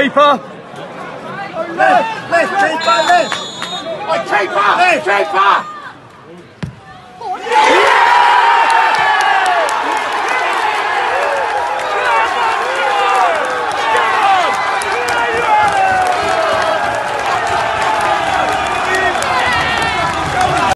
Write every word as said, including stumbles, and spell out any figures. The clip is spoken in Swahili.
keeper. Left, left, keeper, left. Oi, keeper! Left. Keeper!